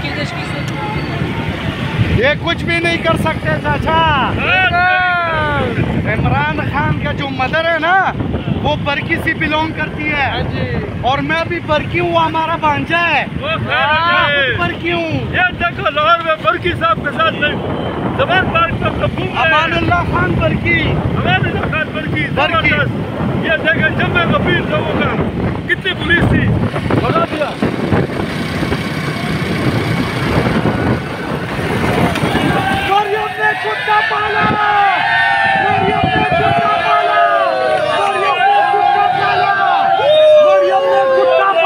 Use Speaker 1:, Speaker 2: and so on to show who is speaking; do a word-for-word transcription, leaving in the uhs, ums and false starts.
Speaker 1: ये कुछ भी नहीं कर सकते चाचा। इमरान खान का जो मदर है ना वो बरकी से बिलोंग करती है और मैं भी बरकी हूँ, हमारा भांजा है बरकी हूँ।
Speaker 2: ये देखो लाहौर में बरकी साहब के साथ जमान
Speaker 1: अमानुल्लाह खान बरकी
Speaker 2: अमानुल्लाह खान बरकी
Speaker 1: बरकी।
Speaker 2: ये देखे जम्मे कबीर लोगों का कितनी पुलिस थी।